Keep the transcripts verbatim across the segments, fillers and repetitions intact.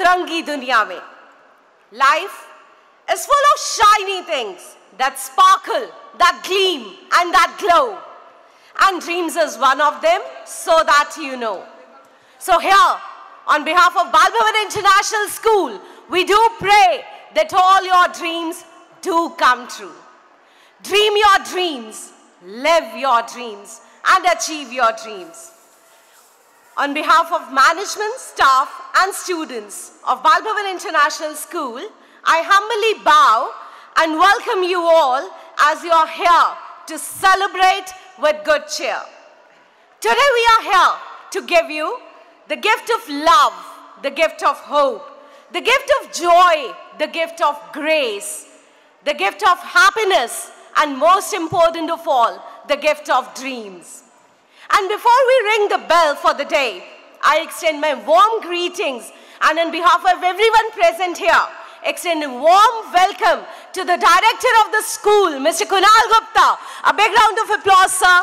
रंग-बिरंगी दुनिया में. Life is full of shiny things that sparkle, that gleam, and that glow. And dreams is one of them, so that you know. So here, on behalf of Bhavan International School, we do pray that all your dreams do come true. Dream your dreams, live your dreams, and achieve your dreams. On behalf of management, staff, and students of Bhavan International School, I humbly bow and welcome you all as you are here to celebrate with good cheer. Today we are here to give you the gift of love, the gift of hope, the gift of joy, the gift of grace, the gift of happiness, and most important of all, the gift of dreams. And before we ring the bell for the day, I extend my warm greetings and on behalf of everyone present here, extend a warm welcome to the director of the school, Mister Kunal Gupta. A big round of applause, sir.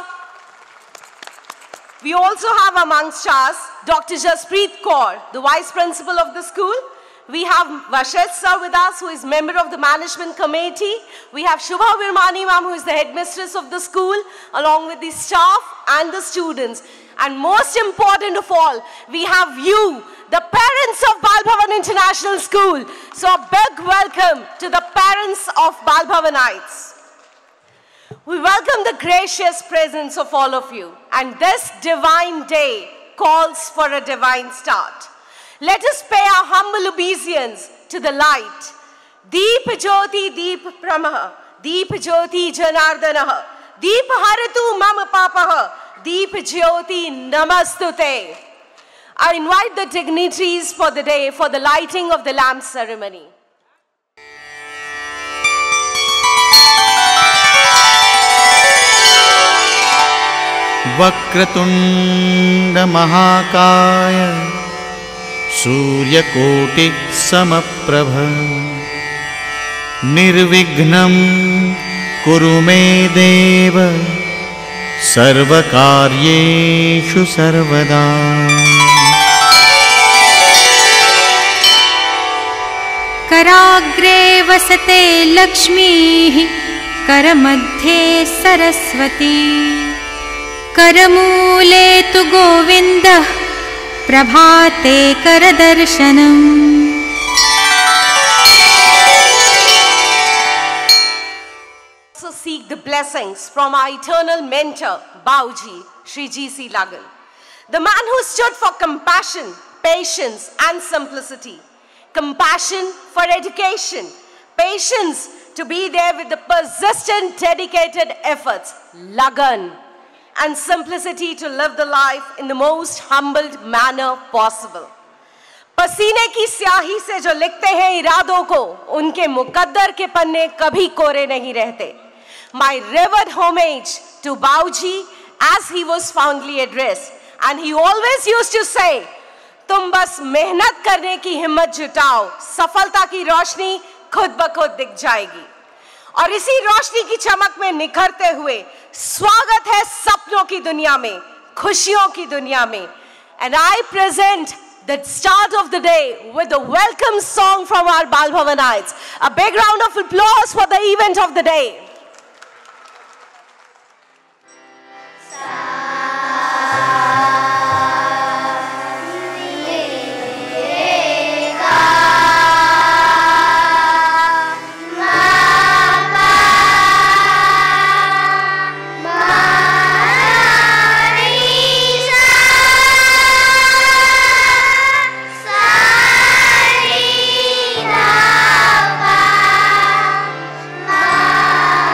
We also have amongst us Doctor Jaspreet Kaur, the vice principal of the school. We have Vashesh sir with us, who is member of the management committee. We have Shubha Virmani ma'am, who is the headmistress of the school, along with the staff and the students. And most important of all, we have you, the parents of Bhavan International School. So a big welcome to the parents of Bhavanites. We welcome the gracious presence of all of you. And this divine day calls for a divine start. Let us pay our humble obeisance to the light. Deep Jyoti Deep Pramaha, Deep Jyoti Janardanaha, Deep Haratu Mama Papaha, Deep Jyoti Namastute. I invite the dignitaries for the day for the lighting of the lamp ceremony. Vakratunda Mahakaya Suryakoti Samaprabha Nirvignam Kurume Deva Sarvakaryeshu Sarvada Karagre vasate Lakshmi Karamadhe Saraswati Karamule tu Govinda Prabhate Karadarshanam. Also seek the blessings from our eternal mentor, Bauji, Shri G C Lagan, the man who stood for compassion, patience, and simplicity. Compassion for education, patience to be there with the persistent, dedicated efforts, Lagan, and simplicity to live the life in the most humbled manner possible. पसीने की स्याही से जो लिखते हैं इरादों को, उनके मुकद्दर के पन्ने कभी कोरे नहीं रहते. My revered homage to Bauji as he was fondly addressed, and he always used to say, तुम बस मेहनत करने की हिम्मत जुटाओ, सफलता की रोशनी खुद ब खुद दिख जाएगी. और इसी रोशनी की चमक में निखरते हुए स्वागत है सपनों की दुनिया में, खुशियों की दुनिया में. And I present the start of the day with a welcome song from our Bhavanites. A big round of applause for the event of the day. Ah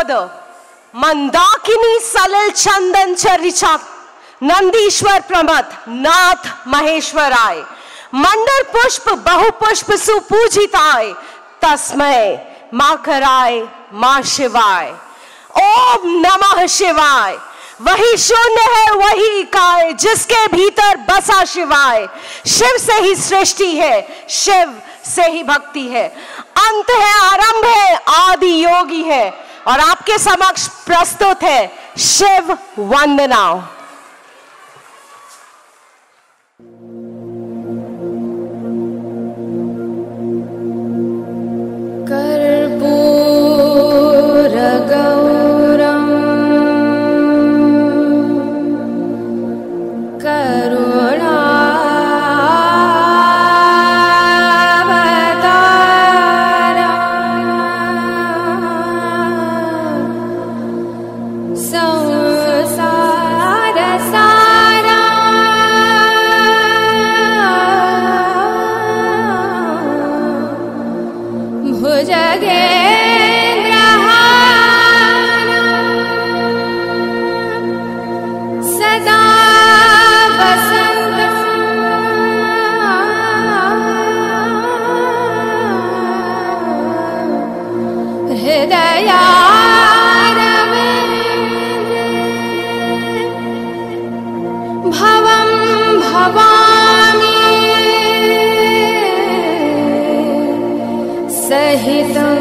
mother. Mandakini salil chandan charicha, Nandishwar pramat, Nath Maheshwarai. Mandar pushp bahu pushp supujitai, Tasmay Makarai Ma Shivai. Om Namah Shivai. वही शून्य है वही इकाई जिसके भीतर बसा शिवाय. शिव से ही सृष्टि है, शिव से ही भक्ति है. अंत है, आरंभ है, आदि योगी है. और आपके समक्ष प्रस्तुत है शिव वंदना. कर्पूर गौरम भवं भवामि सहितं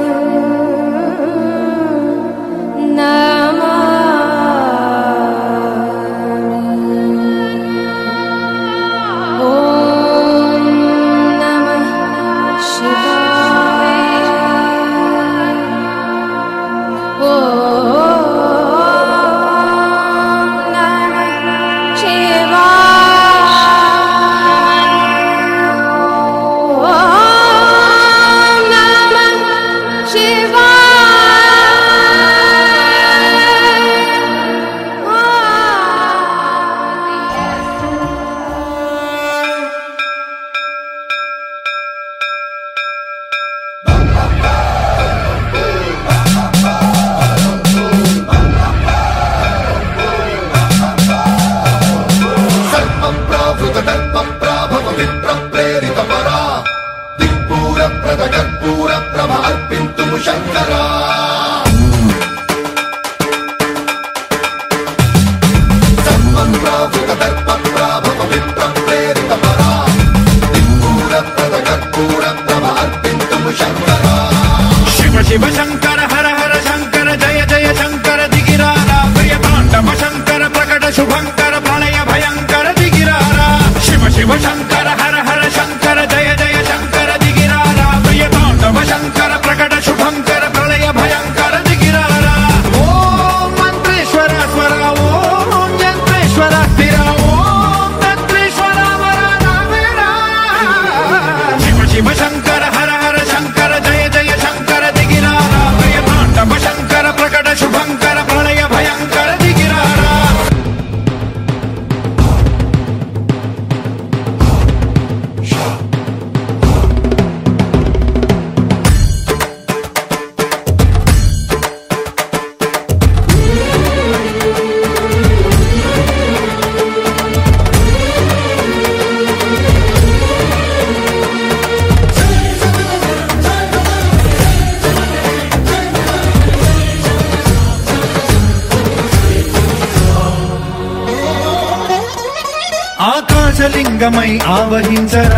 ఆకాశలింగమై ఆవహించరా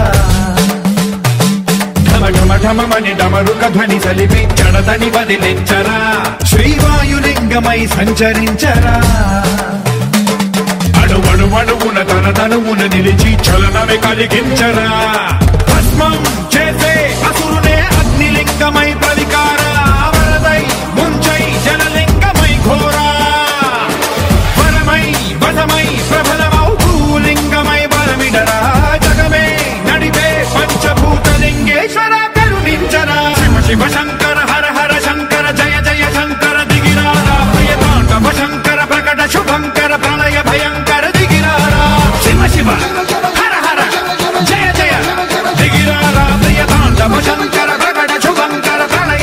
ఢమ ఢమ ఢమమని డమరుక ధ్వని సలిపి జడదని వదిలించరా శ్రీవాయులింగమై సంచరించరా అణువణువణువున తన తనువున నిలిచి చలనమే కలిగించరా భస్మం చేసే అసురునే అగ్నిలింగమై ప్రవికారా వరదై ముంచై జలలింగమై ఘోరా వరమై వసమై ప్రబలమౌ భూలింగమై బలమిడరా జగమే నడిపే పంచభూతలింగేశ్వర కరుణించరా శివ శివ శంకర హర హర శంకర జయ జయ శంకర దిగిరారా ప్రియతాండవ శంకర ప్రకట శుభంకర ప్రళయ భయంకర దిగిరారా శివ శివ హర హర జయ జయ దిగిరారా ప్రియతాండవ శంకర ప్రకట శుభంకర ప్రళయ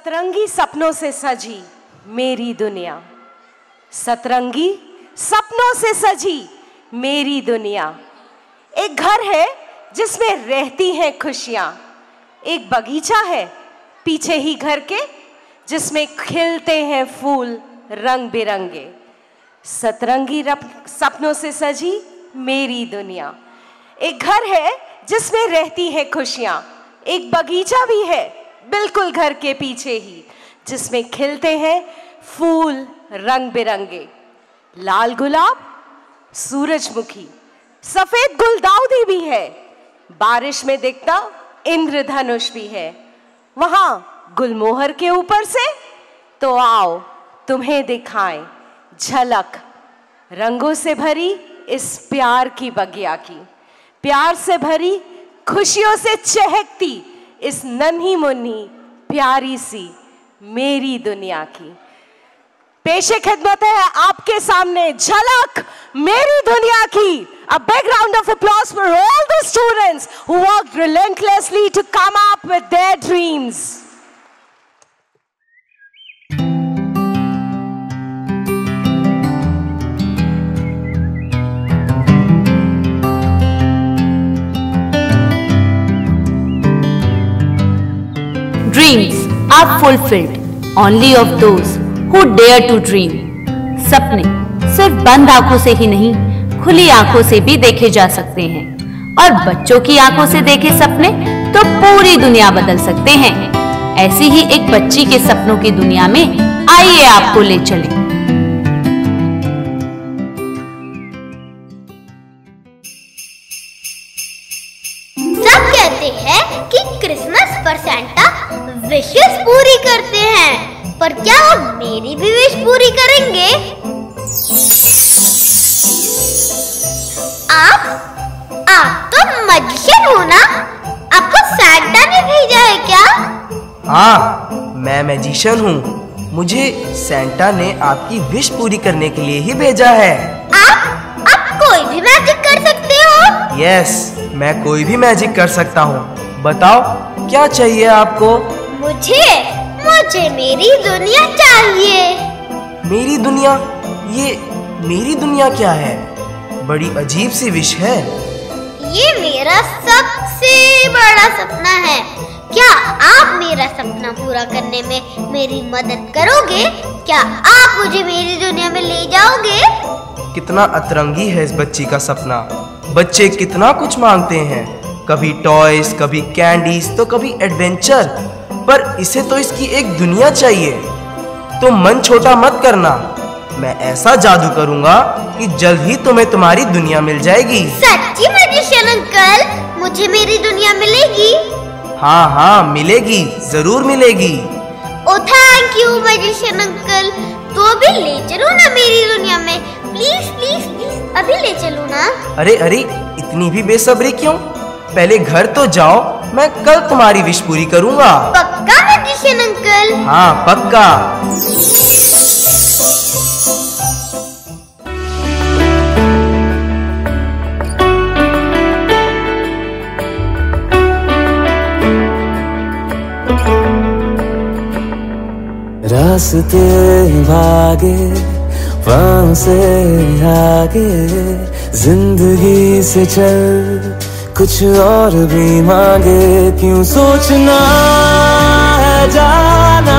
सतरंगी सपनों से सजी मेरी दुनिया, सतरंगी सपनों से सजी मेरी दुनिया। एक घर है जिसमें रहती हैं खुशियां, एक बगीचा है पीछे ही घर के जिसमें खिलते हैं फूल रंग बिरंगे। सतरंगी सपनों से सजी मेरी दुनिया। एक घर है जिसमें रहती हैं खुशियां, एक बगीचा भी है बिल्कुल घर के पीछे ही जिसमें खिलते हैं फूल रंग बिरंगे। लाल गुलाब, सूरजमुखी, सफेद गुलदाउदी भी है, बारिश में दिखता इंद्रधनुष भी है। वहां गुलमोहर के ऊपर से तो आओ तुम्हें दिखाएं झलक रंगों से भरी इस प्यार की बगिया की, प्यार से भरी खुशियों से चहकती इस नन्ही मुन्नी प्यारी सी मेरी दुनिया की। पेशे खिदमत है आपके सामने झलक मेरी दुनिया की। A big round of applause for all the students who worked relentlessly to come up with their dreams. Dreams are fulfilled only of those who dare to dream. सपने सिर्फ बंद आंखों से ही नहीं, खुली आंखों से भी देखे जा सकते हैं, और बच्चों की आंखों से देखे सपने तो पूरी दुनिया बदल सकते हैं। ऐसी ही एक बच्ची के सपनों की दुनिया में आइए आपको ले चलें। सब कहते हैं कि क्रिसमस पर सैंटा विशेस पूरी करते हैं, पर क्या वो मेरी भी विश पूरी करेंगे? आप आप तो मैजिशियन हो ना? आपको सैंटा ने भेजा है क्या? हाँ, मैं मैजिशियन हूँ। मुझे सैंटा ने आपकी विश पूरी करने के लिए ही भेजा है। आप आप कोई भी मैजिक कर सकते हो? यस, मैं कोई भी मैजिक कर सकता हूँ। बताओ क्या चाहिए आपको? मुझे मुझे मेरी दुनिया चाहिए। मेरी दुनिया? ये मेरी दुनिया क्या है? बड़ी अजीब सी विश है। ये मेरा सबसे बड़ा सपना है। क्या आप मेरा सपना पूरा करने में मेरी मदद करोगे? क्या आप मुझे मेरी दुनिया में ले जाओगे? कितना अतरंगी है इस बच्ची का सपना। बच्चे कितना कुछ मांगते हैं, कभी टॉयज, कभी कैंडीज, तो कभी एडवेंचर, पर इसे तो इसकी एक दुनिया चाहिए। तो मन छोटा मत करना, मैं ऐसा जादू करूंगा कि जल्द ही तुम्हें तुम्हारी दुनिया मिल जाएगी। सच्ची मैजिशियन अंकल, मुझे मेरी दुनिया मिलेगी? हाँ हाँ मिलेगी, जरूर मिलेगी। Oh thank you magician uncle. तो अभी ले चलो ना मेरी दुनिया में, प्लीज प्लीज प्लीज, अभी ले चलो ना। अरे अरे, इतनी भी बेसब्री क्यों? पहले घर तो जाओ, मैं कल तुम्हारी विश पूरी करूंगा। पक्का मैजिशियन अंकल? हाँ पक्का। रास्ते भागे पाँव से आगे, जिंदगी से चल कुछ और भी मांगे। क्यों सोचना है जाना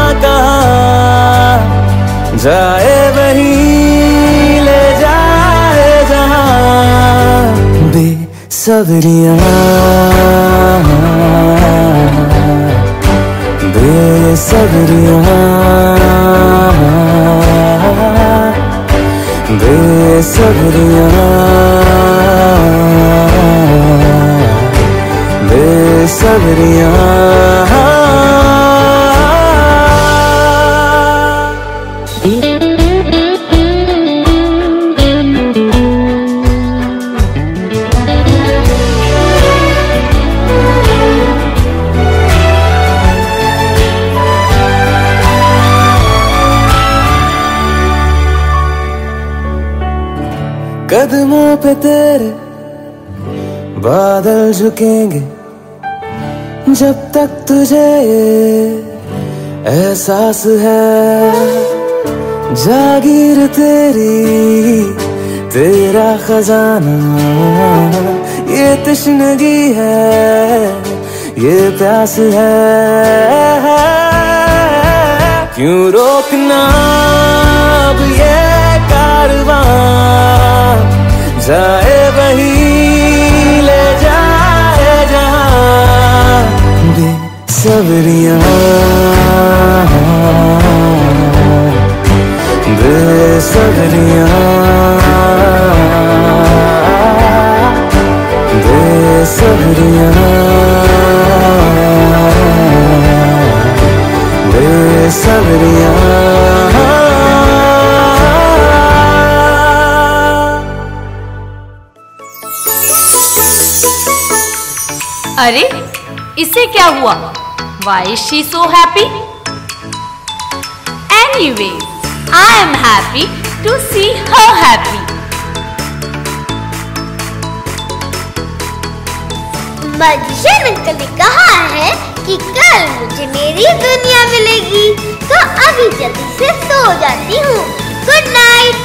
कहाँ, जाए वही ले जाए जहाँ। बेसब्रियाँ बेसब्रियाँ बेसब्रियाँ बेसब्रियाँ। कदमों पे तेरे बादल झुकेंगे, जब तक तुझे एहसास है जागीर तेरी, तेरा खजाना ये तश्नगी है, ये प्यास है। क्यों रोकना अब ये कारवां, जाए वही ले जाए जहां। बेसब्रियां बेसब्रियां बेसब्रियां बेसब्रियां। अरे इसे क्या हुआ? Why is she so happy? Anyway, I am happy to see her happy. Magician uncle ने कहा है कि कल मुझे मेरी दुनिया मिलेगी, तो अभी जल्दी से सो जाती हूँ। Good night.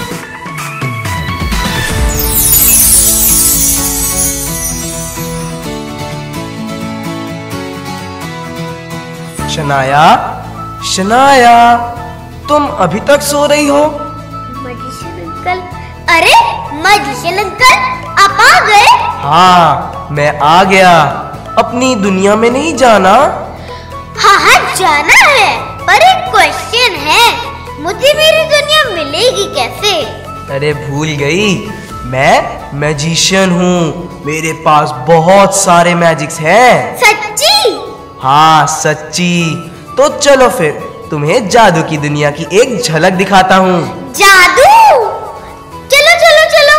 शनाया, शनाया, तुम अभी तक सो रही हो? मैजिशियन अंकल, अरे मैजिशियन अंकल आप आ गए? हाँ, मैं आ गया। अपनी दुनिया में नहीं जाना? हाँ हाँ जाना है, पर एक क्वेश्चन है, मुझे मेरी दुनिया मिलेगी कैसे? अरे भूल गई, मैं मैजिशियन हूँ, मेरे पास बहुत सारे मैजिक्स हैं। सच्ची? हाँ सच्ची। तो चलो फिर तुम्हें जादू की दुनिया की एक झलक दिखाता हूँ। जादू? चलो चलो चलो।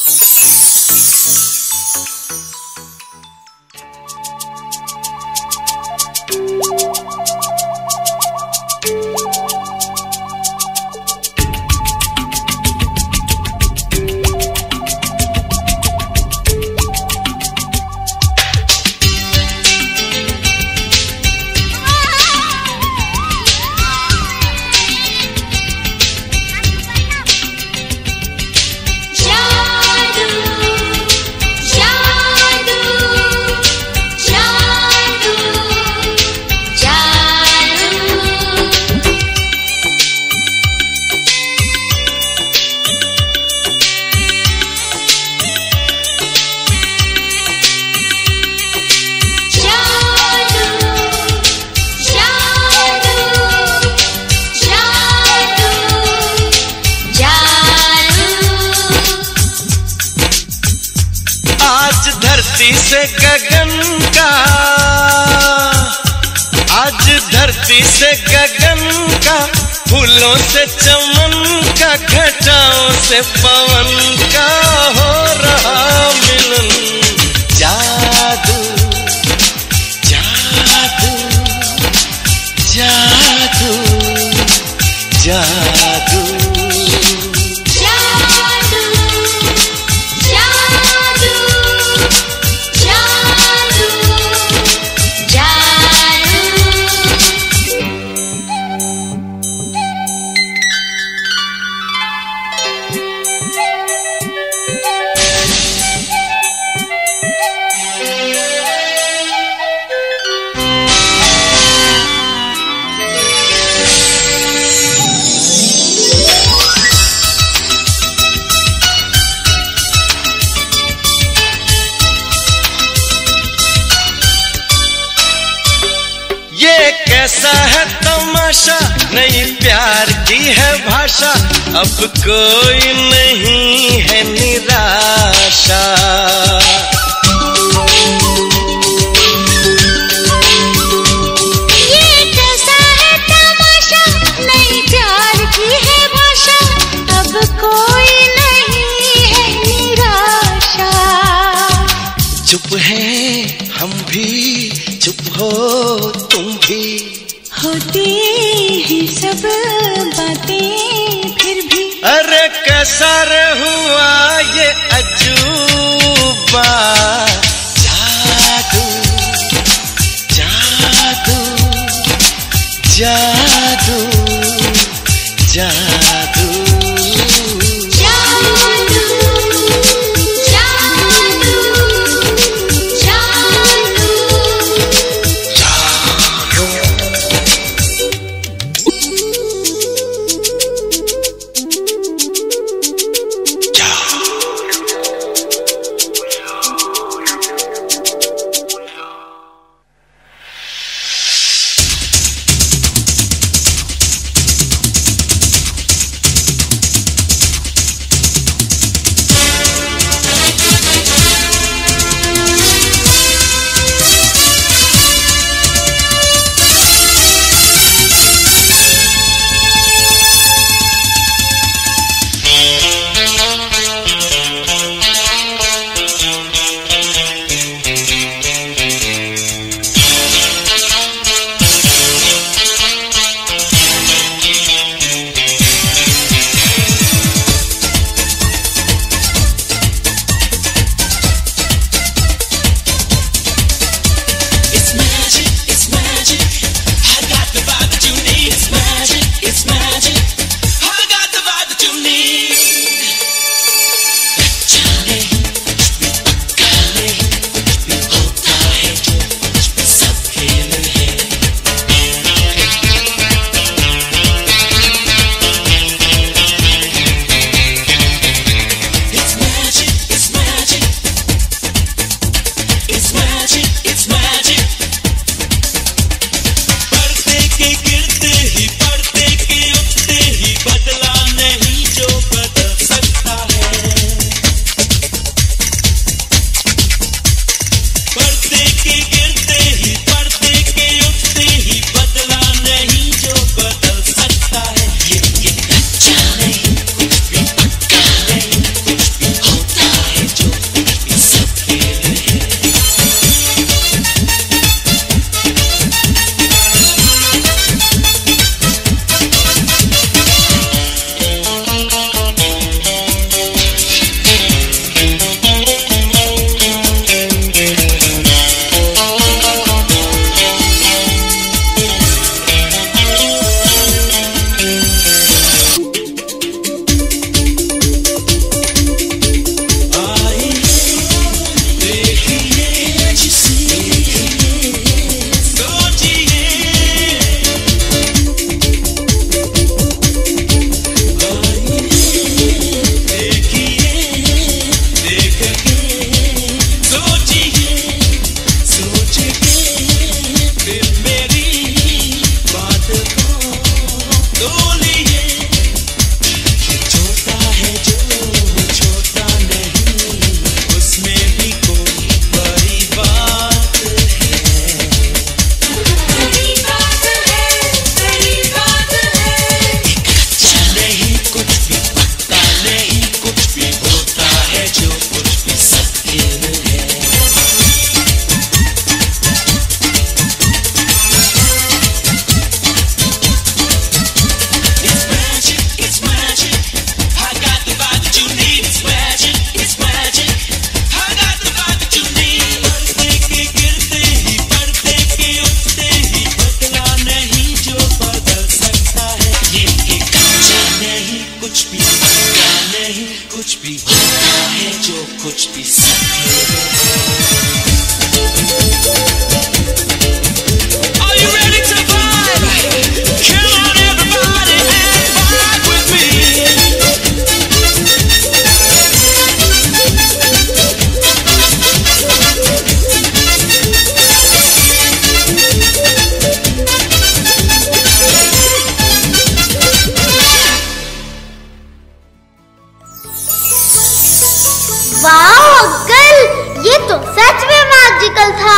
धरती से गगन का, आज धरती से गगन का, फूलों से चमन का, घटाओं से पवन का हो रहा मिलन। जादू जादू जादू जादू कैसा है तमाशा, नई प्यार की है भाषा, अब कोई नहीं है निराशा। ये कैसा है तमाशा, नई प्यार की है भाषा, अब कोई नहीं है निराशा। चुप है हम भी, चुप हो तुम भी, होती ही सब बातें फिर भी। अरे कैसा रे हुआ ये अजूबा। जादू जादू जादू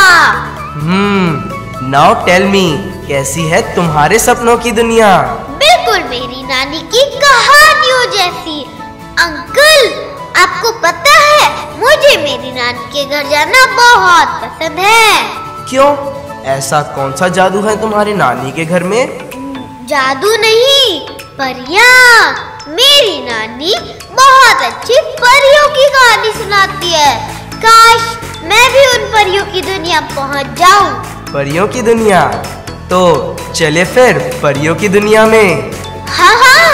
हम्म नाउ टेल मी, कैसी है तुम्हारे सपनों की दुनिया? बिल्कुल मेरी नानी की कहानियों जैसी। अंकल, आपको पता है मुझे मेरी नानी के घर जाना बहुत पसंद है। क्यों, ऐसा कौन सा जादू है तुम्हारी नानी के घर में? जादू नहीं, परियां। मेरी नानी बहुत अच्छी परियों की कहानी सुनाती है। काश मैं भी उन परियों की दुनिया पहुंच जाऊं। परियों की दुनिया? तो चले फिर परियों की दुनिया में। हाँ हाँ।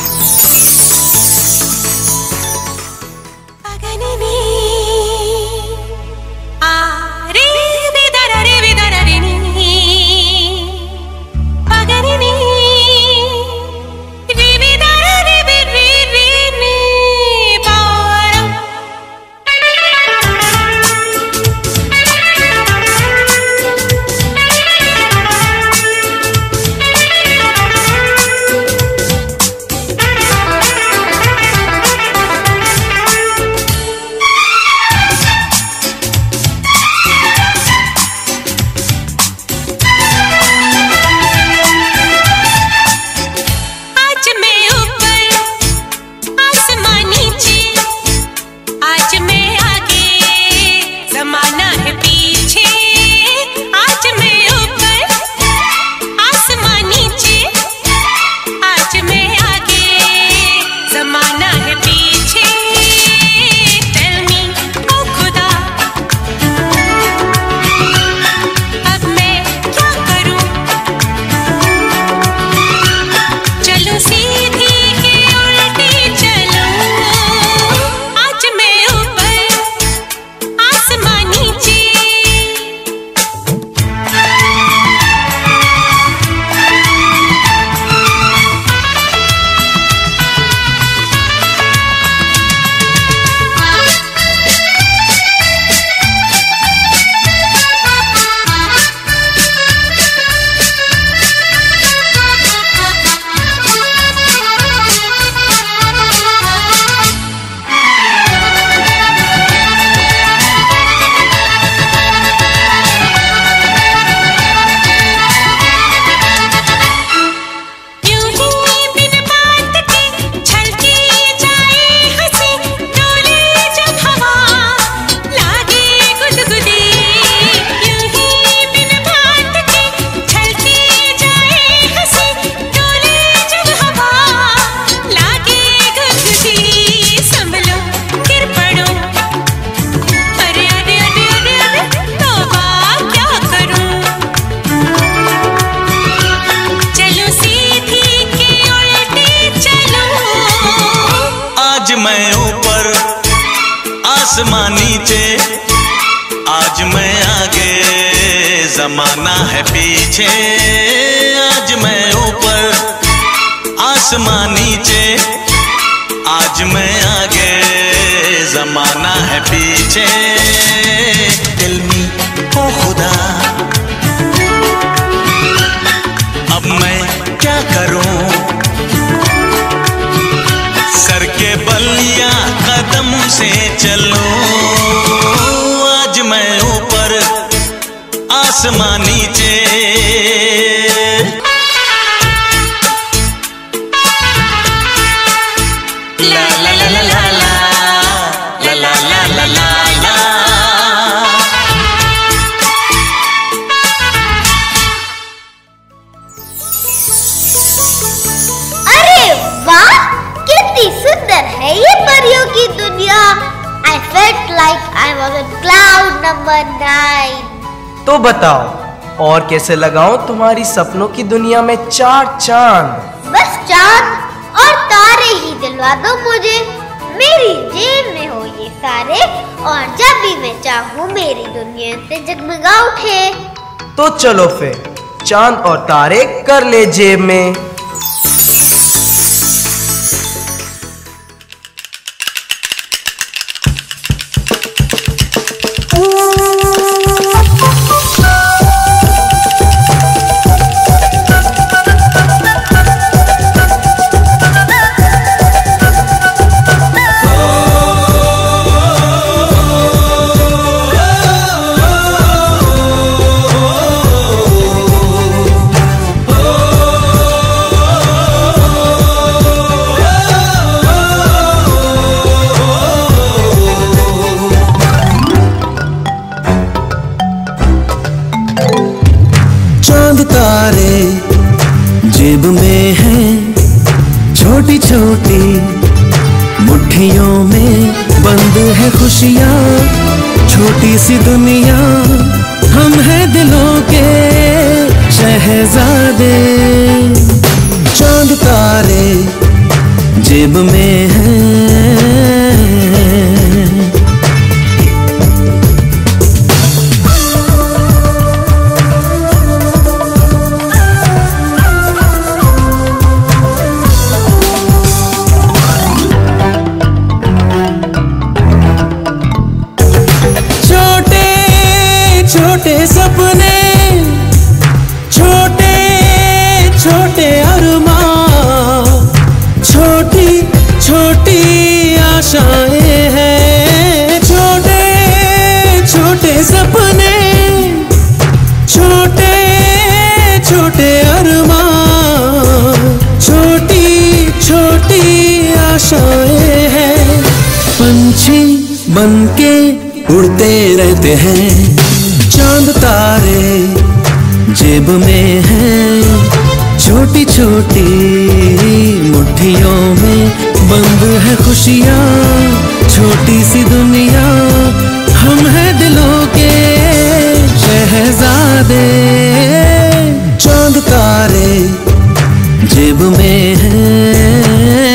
आसमां नीचे, आज मैं आगे जमाना है पीछे। आज मैं ऊपर आसमां नीचे, आज मैं आगे जमाना है पीछे। दिल में ओ खुदा अब मैं क्या करूं, सर के बल या कदम से चलूं। आज मैं ऊपर आसमां नीचे। ला ला ला ला ला ला ला ला ला ला ला। अरे वाह, कितनी सुंदर है ये परियों की दुनिया। I felt like I was on cloud number nine. तो बताओ और कैसे लगाऊं तुम्हारी सपनों की दुनिया में चार चांद? बस चांद और तारे ही दिलवा दो मुझे। मेरी जेब में हो ये सारे, और जब भी मैं चाहूँ मेरी दुनिया से जगमगा उठे। तो चलो फिर चांद और तारे कर ले जेब में। जेब में है छोटी छोटी, मुट्ठियों में बंद है खुशियाँ। छोटी सी दुनिया, हम हैं दिलों के शहजादे। चांद तारे जेब में हैं। छोटे सपने, छोटे छोटे अरमां, छोटी छोटी आशाएं हैं। छोटे छोटे सपने, छोटे छोटे अरमां, छोटी छोटी आशाएं हैं। पंछी बनके उड़ते रहते हैं। चांद तारे जेब में हैं। छोटी छोटी मुट्ठियों में बंद है खुशियाँ। छोटी सी दुनिया, हम हैं दिलों के शहजादे। चांद तारे जेब में हैं।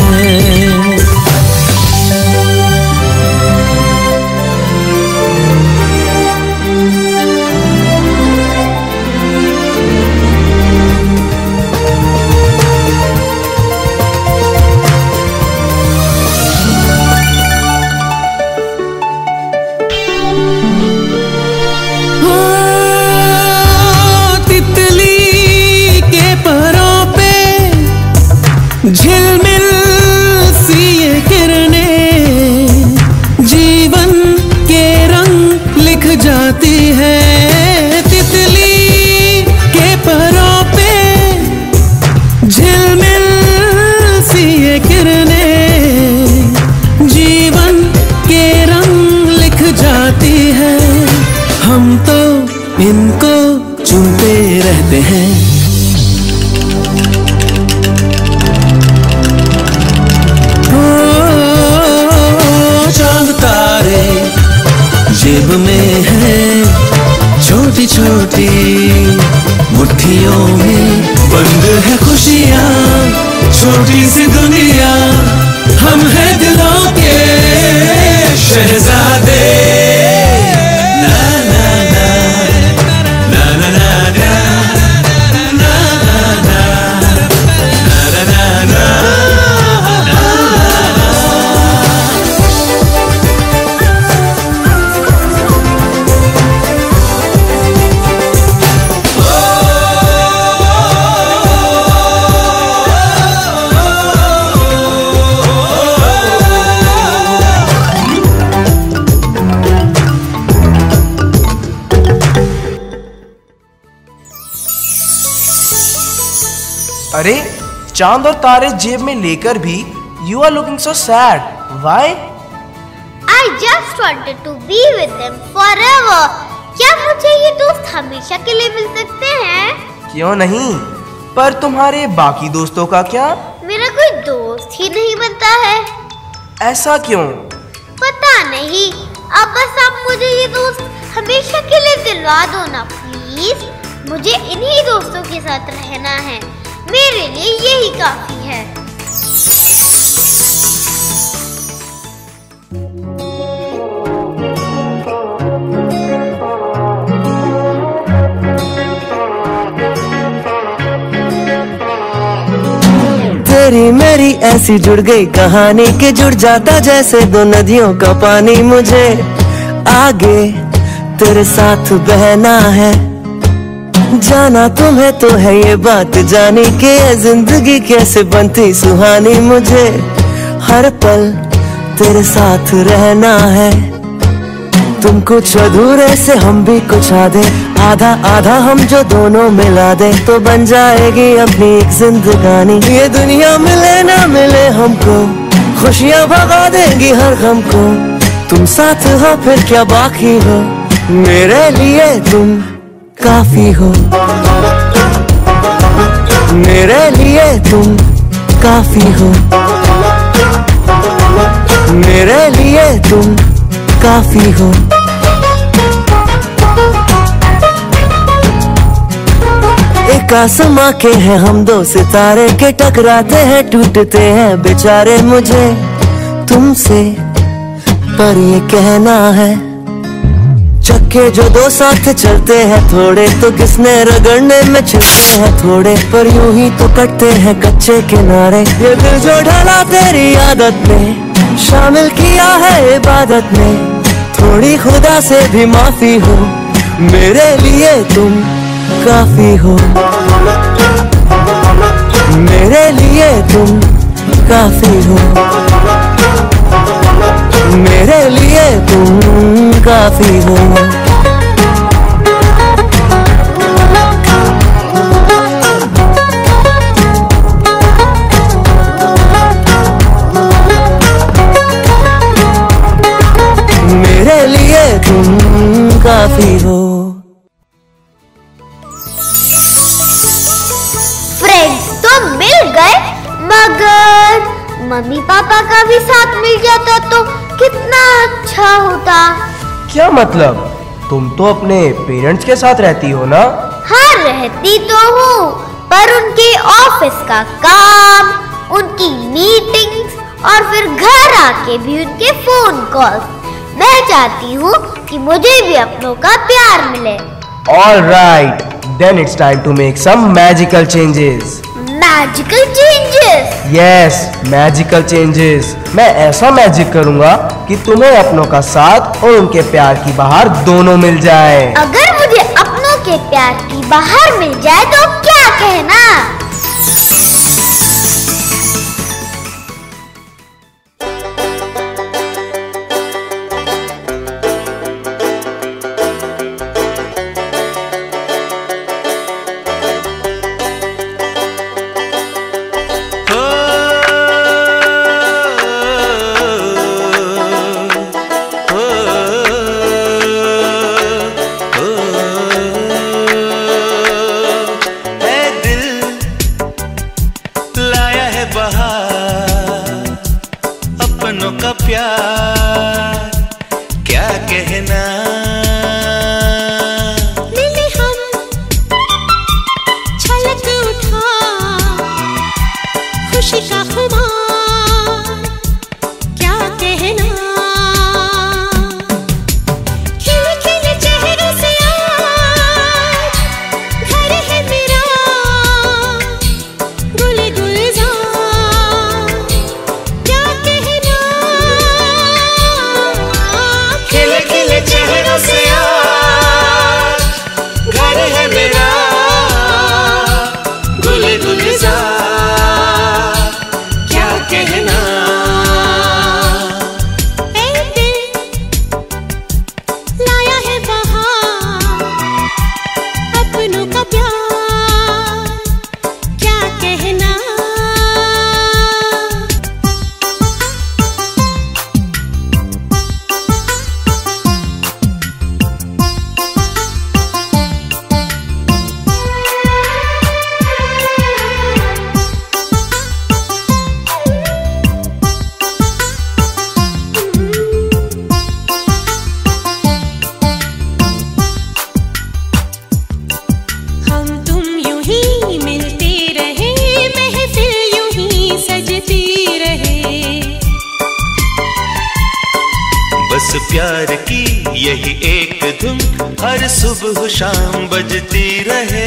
झिलमिल सी ये किरणें जीवन के रंग लिख जाती है। तितली के परों पे झिलमिल सी ये किरणें जीवन के रंग लिख जाती है। हम तो इनको चुनते रहते हैं। चांद तारे जेब में है। छोटी छोटी मुट्ठियों में बंद है खुशियाँ। छोटी सी दुनिया, हम हैं दिलों के शहजादे। ना ना ना ना ना ना ना ना ना ना ना। अरे चांद और तारे जेब में लेकर भी you are looking so sad. Why? I just wanted to be with them forever. क्या मुझे ये दोस्त हमेशा के लिए मिल सकते हैं? क्यों नहीं, पर तुम्हारे बाकी दोस्तों का क्या? मेरा कोई दोस्त ही नहीं बनता है। ऐसा क्यों? पता नहीं। अब बस आप मुझे ये दोस्त हमेशा के लिए दिलवा दो ना प्लीज। मुझे इन्हीं दोस्तों के साथ रहना है। मेरे लिए यही काफी है। तेरी मेरी ऐसी जुड़ गई कहानी के जुड़ जाता जैसे दो नदियों का पानी। मुझे आगे तेरे साथ बहना है। जाना तुम्हें तो है ये बात जानी कि जिंदगी कैसे बनती सुहानी। मुझे हर पल तेरे साथ रहना है। तुम कुछ अधूरे से हम भी कुछ आधे, आधा आधा हम जो दोनों मिला दे तो बन जाएगी अपनी एक जिंदगानी। ये दुनिया मिले ना मिले हमको, खुशियाँ भगा देंगी हर गम को। तुम साथ हो फिर क्या बाकी हो, मेरे लिए तुम काफी हो। मेरे लिए तुम काफी हो, मेरे लिए तुम काफी हो। एक आसमां के हैं हम दो सितारे के, टकराते हैं टूटते हैं बेचारे मुझे तुमसे पर ये कहना है, चक्के जो दो साथ चलते हैं थोड़े तो किसने रगड़ने में चलते हैं थोड़े, पर यूं ही तो कटते हैं कच्चे किनारे। ये दिल जो ढला तेरी आदत में शामिल किया है इबादत में, थोड़ी खुदा से भी माफी हो, मेरे लिए तुम काफी हो, मेरे लिए तुम काफी हो, मेरे लिए तुम काफी हो। मेरे लिए तुम काफी हो। फ्रेंड्स तो मिल गए, मगर मम्मी पापा का भी साथ मिल जाता तो कितना अच्छा होता। क्या मतलब? तुम तो अपने पेरेंट्स के साथ रहती हो ना? हाँ रहती तो हूँ, पर उनके ऑफिस का काम, उनकी मीटिंग्स और फिर घर आके भी उनके फोन कॉल्स, मैं चाहती हूँ कि मुझे भी अपनों का प्यार मिले। All right, then it's time to make some magical changes. Magical changes? Yes, magical changes. मैं ऐसा मैजिक करूँगा कि तुम्हें अपनों का साथ और उनके प्यार की बहार दोनों मिल जाए। अगर मुझे अपनों के प्यार की बहार मिल जाए तो क्या कहना? प्यार की यही एक धुन हर सुबह शाम बजती रहे।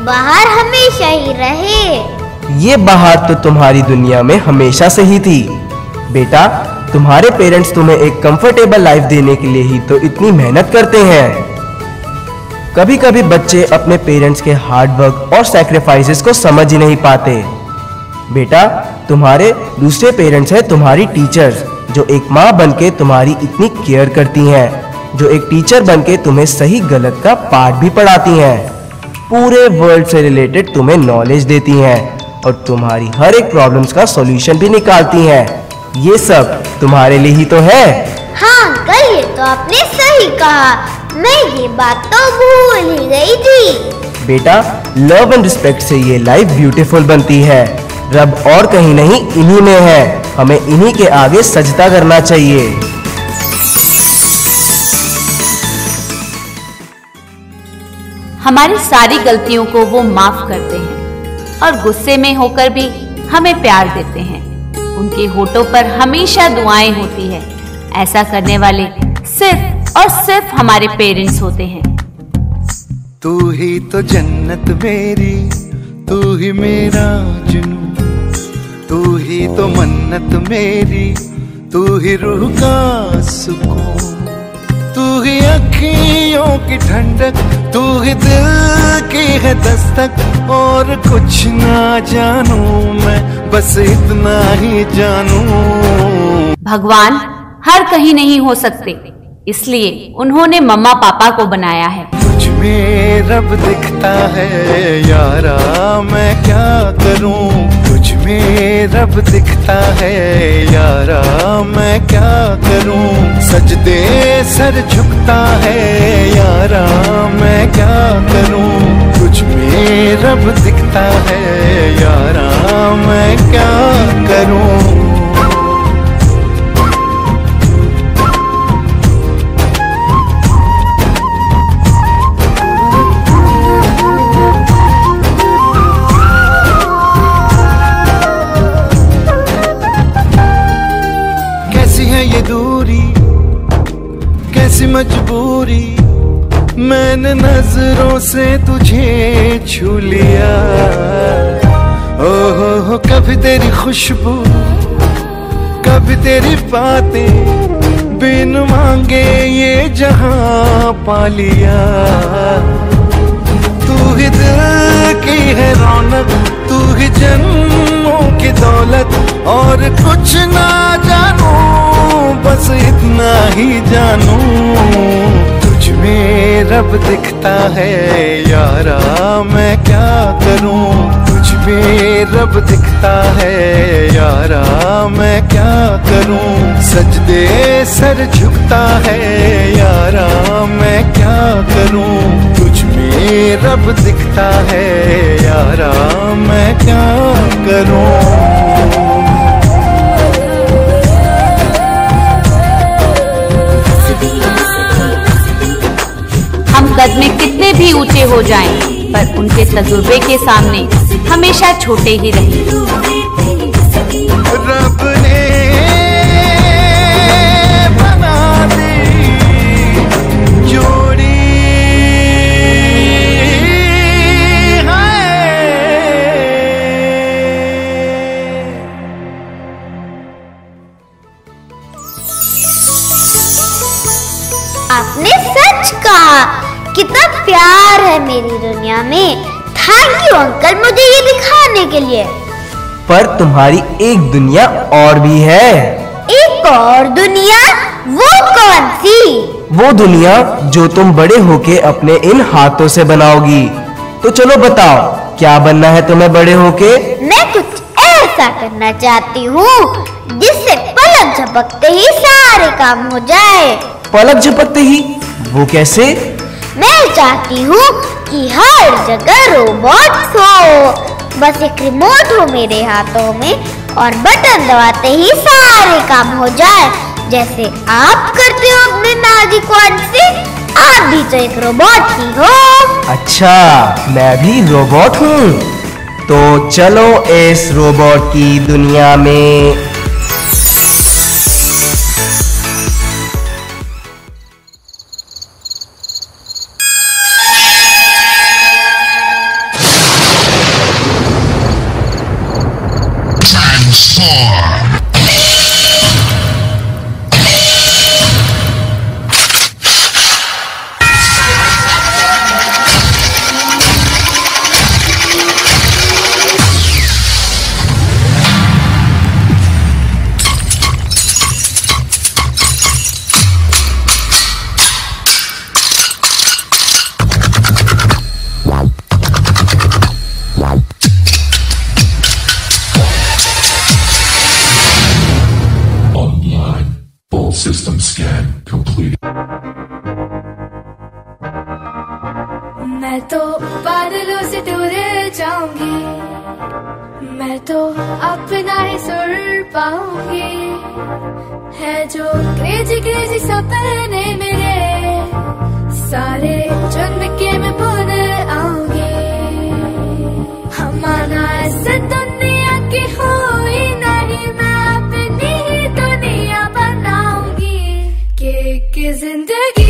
बाहर हमेशा ही रहे। ये बाहर तो तुम्हारी दुनिया में हमेशा से ही थी। बेटा, तुम्हारे पेरेंट्स तुम्हें एक कंफर्टेबल लाइफ देने के लिए ही तो इतनी मेहनत करते हैं। कभी कभी बच्चे अपने पेरेंट्स के हार्ड वर्क और सैक्रिफाइसेस को समझ ही नहीं पाते। बेटा, तुम्हारे दूसरे पेरेंट्स हैं तुम्हारी टीचर्स, जो एक माँ बनके तुम्हारी इतनी केयर करती हैं, जो एक टीचर बनके तुम्हें सही गलत का पाठ भी पढ़ाती हैं, पूरे वर्ल्ड से रिलेटेड तुम्हें नॉलेज देती हैं और तुम्हारी हर एक प्रॉब्लम्स का सॉल्यूशन भी निकालती हैं। ये सब तुम्हारे लिए ही तो है। हाँ अंकल, ये तो आपने सही कहा। मैं ये बात तो भूल ही गई थी। बेटा, लव एंड रिस्पेक्ट से ये लाइफ ब्यूटीफुल बनती है। रब और कहीं नहीं, इन्हीं में है। हमें इन्हीं के आगे सजदा करना चाहिए। हमारी सारी गलतियों को वो माफ करते हैं और गुस्से में होकर भी हमें प्यार देते हैं। उनके होठों पर हमेशा दुआएं होती है। ऐसा करने वाले सिर्फ और सिर्फ हमारे पेरेंट्स होते हैं। तू ही तो जन्नत मेरी, तू ही मेरा जुनू, तू ही तो मन्नत मेरी, तू ही रूह का सुकून, तू ही अखियों की ठंडक, तू ही दिल की है दस्तक। और कुछ ना जानू मैं, बस इतना ही जानू। भगवान हर कहीं नहीं हो सकते, इसलिए उन्होंने मम्मा पापा को बनाया है। तुझ में रब दिखता है यारा, मैं क्या करूं। तुझ में रब दिखता है यारा, मैं क्या करूं। सजदे सर झुकता है यारा, मैं क्या करूं। तुझ में रब दिखता है यारा, मैं क्या करूं। ये दूरी कैसी मजबूरी, मैंने नजरों से तुझे छू लिया। ओहो हो, कभी तेरी खुशबू, कभी तेरी बातें, बिन मांगे ये जहां पा लिया। तू ही दिल की है रौनक, तू ही जन्मों की दौलत। और कुछ ना जानू, बस इतना ही जानू। तुझ में रब दिखता है यारा, मैं क्या करूं। तुझ में रब दिखता है यारा, मैं क्या करूं। सजदे सर झुकता है यारा, मैं क्या करूं। तुझ में रब दिखता है यारा, मैं क्या करूं। हम कद में कितने भी ऊंचे हो जाएं, पर उनके तजुर्बे के सामने हमेशा छोटे ही रहें। रब ने बना दी जोड़ी आपने सच कहा, कितना प्यार है मेरी दुनिया में। थैंक यू अंकल, मुझे ये दिखाने के लिए। पर तुम्हारी एक दुनिया और भी है। एक और दुनिया? वो कौन सी? वो दुनिया जो तुम बड़े होके अपने इन हाथों से बनाओगी। तो चलो बताओ, क्या बनना है तुम्हें बड़े होके? मैं कुछ ऐसा करना चाहती हूँ जिससे पलक झपकते ही सारे काम हो जाए। पलक झपकते ही? वो कैसे? मैं चाहती हूँ कि हर जगह रोबोट हो। बस एक रिमोट हो मेरे हाथों में और बटन दबाते ही सारे काम हो जाए, जैसे आप करते हो अपने नाजुक हाथ से। आप भी तो एक रोबोट ही हो। अच्छा, मैं भी रोबोट हूँ। तो चलो इस रोबोट की दुनिया में। Superstar. System scan complete. मैं तो बादलों से दूर जाऊंगी, मैं तो अपना ही सुर पाऊंगी। है जो क्रेजी क्रेजी सपने मेरे, सारे चुन के मैं भूल आऊंगी। हमारा ऐसे दुनिया की हुई नहीं, मैं अपनी ही दुनिया बनाऊंगी। के के जिंदगी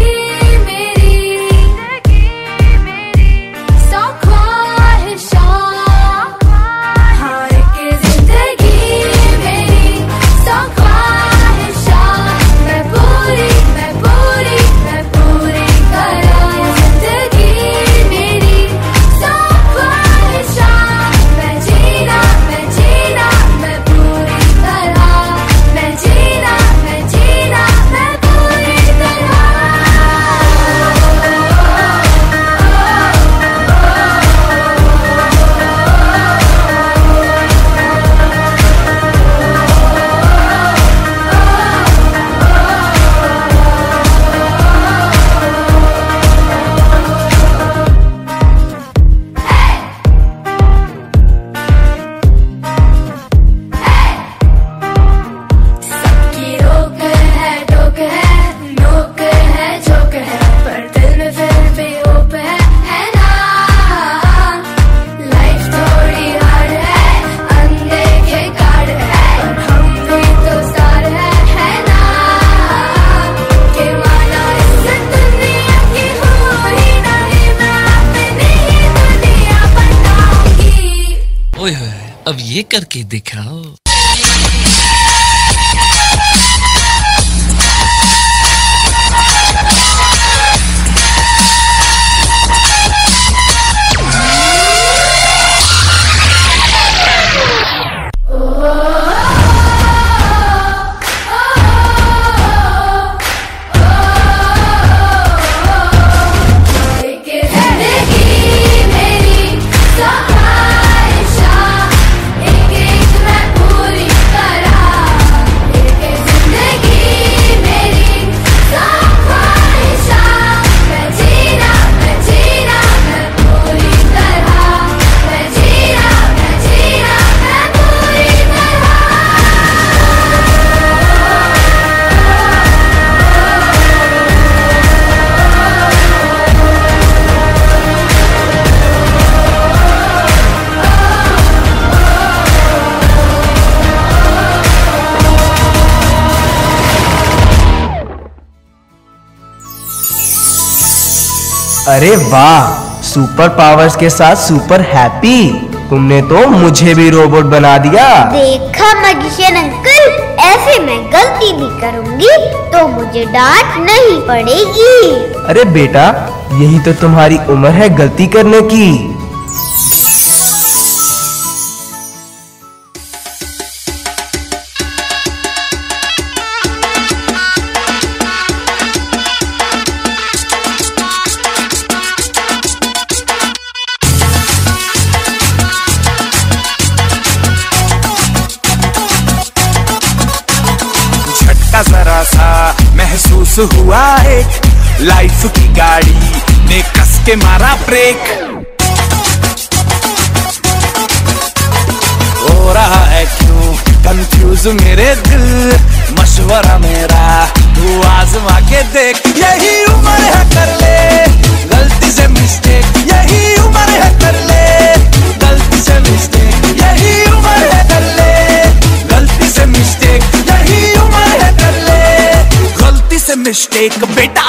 अब ये करके दिखाओ। अरे वाह, सुपर पावर्स के साथ सुपर हैप्पी। तुमने तो मुझे भी रोबोट बना दिया। देखा मैजिशियन अंकल, ऐसे मैं गलती भी करूंगी तो मुझे डांट नहीं पड़ेगी। अरे बेटा, यही तो तुम्हारी उम्र है गलती करने की। जरा सा महसूस हुआ एक, लाइफ की गाड़ी ने कस के मारा ब्रेक। हो रहा है क्यों कंफ्यूज मेरे दिल, मशवरा मेरा तू आजमा के देख। यही उम्र है कर ले गलती से मिस्टेक, यही उम्र है कर ले गलती से मिस्टेक, यही उम्र है कर ले गलती से मिस्टेक, यही उम्र है कर ले गलती से मिस्टेक बेटा।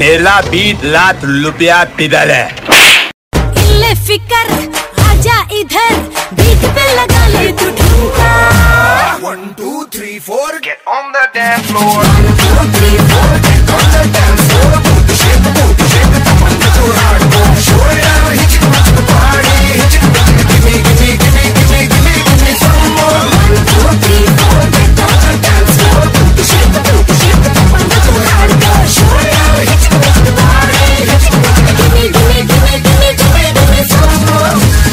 पहला बीट लाख रुपया पिदल है। इल्ले फिकर आजा इधर, बीट पे लगा ले तू ठुमका। One two three four get on the dance floor. One two three four get on the dance floor. Put the shake, put the shake, come on, get your hardcore. Show it out, hit you to the party, hit you, give me, give me, give me, give me, give me, give me some more. One two three four get on the dance floor. Put the shake, put the shake, come on, get your hardcore. Show it out, hit you to the party, hit you, give me, give me, give me, give me, give me, give me some more.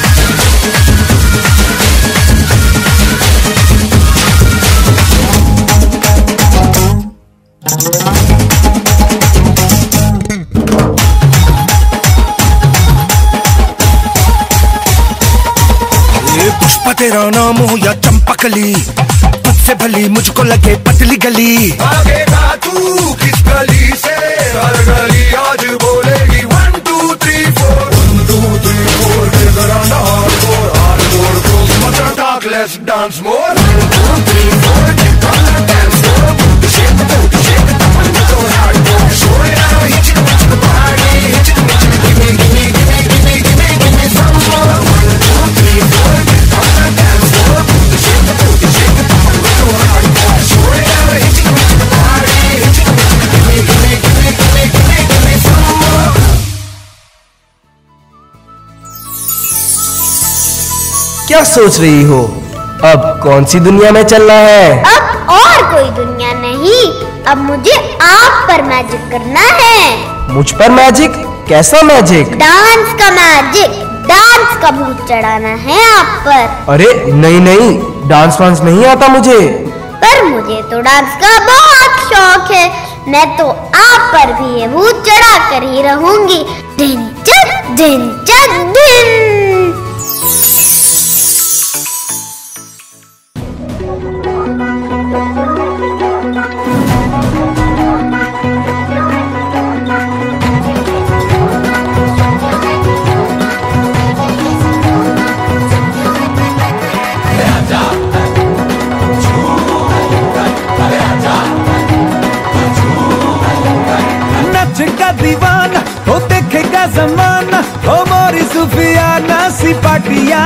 Pushpa तेरा नाम हो या चंपकली, तुझसे भली मुझको लगे पतली गली। भागेगा तू किस गली से, हर गली आज बोलेगी one two three four. One two three four get around the hardcore, hardcore goes much talk less dance more. One two three four get on the dance floor. Put the shake, put the shake, come on, get your hardcore. Show it out, hit you to the party, hit you, hit you, give me, give me, give me, give me, give me, give me some more. One two three four get on the dance floor. Put the shake, put the shake, come on, get your hardcore. Show it out, hit you to the party, hit you, give me, give me, give me, give me, give me, give me some more. क्या सोच रही हो? अब कौन सी दुनिया में चलना है? अब और कोई दुनिया नहीं, अब मुझे आप पर मैजिक करना है। मुझ पर मैजिक? कैसा मैजिक? डांस का मैजिक, डांस का भूत चढ़ाना है आप पर। अरे नहीं नहीं, डांस वांस नहीं आता मुझे। पर मुझे तो डांस का बहुत शौक है, मैं तो आप पर भी ये भूत चढ़ा कर ही रहूंगी। दिन चक दिन चक दिन। दीवाना हो देखेगा जमाना, हो मोरी सुफियाना सी पाटिया।